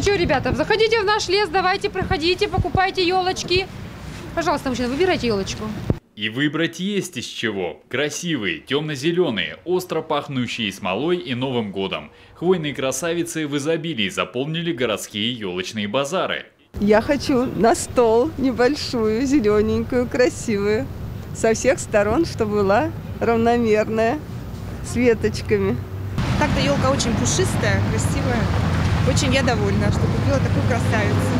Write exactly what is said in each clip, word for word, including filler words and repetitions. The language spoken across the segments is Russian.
Ну что, ребята, заходите в наш лес, давайте, проходите, покупайте елочки. Пожалуйста, мужчина, выбирайте елочку. И выбрать есть из чего. Красивые, темно-зеленые, остро пахнущие смолой и Новым годом. Хвойные красавицы в изобилии заполнили городские елочные базары. Я хочу на стол небольшую, зелененькую, красивую. Со всех сторон, чтобы была равномерная, с веточками. Так-то елка очень пушистая, красивая. Очень я довольна, что купила такую красавицу.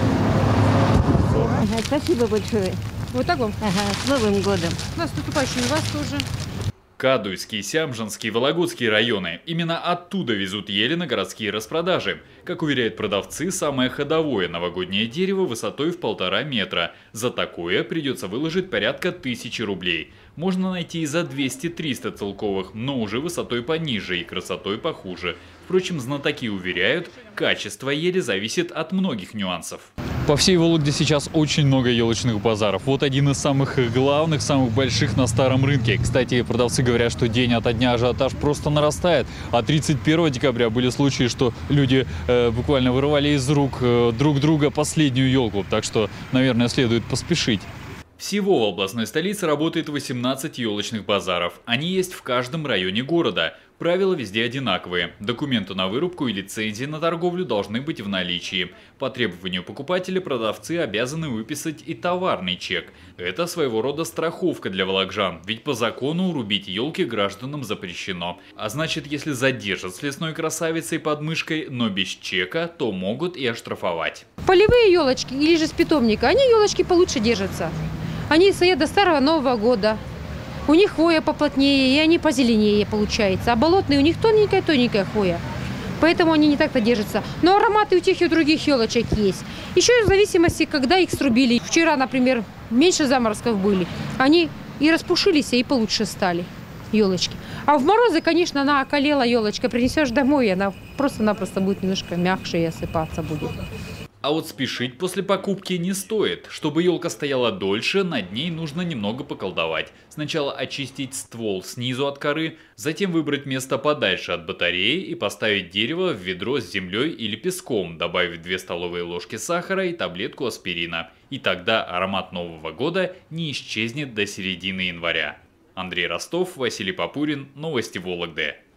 Ага, спасибо большое. Вот так вам. Ага, с Новым годом. Нас наступающим, и вас тоже. Кадуйский, Сямжинский, Вологодский районы. Именно оттуда везут ели на городские распродажи. Как уверяют продавцы, самое ходовое новогоднее дерево высотой в полтора метра. За такое придется выложить порядка тысячи рублей. Можно найти и за двести-триста целковых, но уже высотой пониже и красотой похуже. Впрочем, знатоки уверяют, качество ели зависит от многих нюансов. По всей Вологде сейчас очень много елочных базаров. Вот один из самых главных, самых больших на старом рынке. Кстати, продавцы говорят, что день ото дня ажиотаж просто нарастает. А тридцать первого декабря были случаи, что люди э, буквально вырывали из рук э, друг друга последнюю елку. Так что, наверное, следует поспешить. Всего в областной столице работает восемнадцать елочных базаров. Они есть в каждом районе города. Правила везде одинаковые. Документы на вырубку и лицензии на торговлю должны быть в наличии. По требованию покупателя продавцы обязаны выписать и товарный чек. Это своего рода страховка для волокжан, ведь по закону рубить елки гражданам запрещено. А значит, если задержат с лесной красавицей под мышкой, но без чека, то могут и оштрафовать. Полевые елочки или же с питомника, они елочки получше держатся. Они стоят до старого Нового года. У них хвоя поплотнее, и они позеленее получается. А болотные у них тоненькая-тоненькая хвоя. Поэтому они не так-то держатся. Но ароматы у тех и у других елочек есть. Еще в зависимости, когда их срубили. Вчера, например, меньше заморозков были. Они и распушились, и получше стали елочки. А в морозы, конечно, она околела елочка. Принесешь домой, и она просто-напросто будет немножко мягче и осыпаться будет. А вот спешить после покупки не стоит. Чтобы елка стояла дольше, над ней нужно немного поколдовать. Сначала очистить ствол снизу от коры, затем выбрать место подальше от батареи и поставить дерево в ведро с землей или песком, добавив две столовые ложки сахара и таблетку аспирина. И тогда аромат Нового года не исчезнет до середины января. Андрей Ростов, Василий Попурин, Новости Вологды.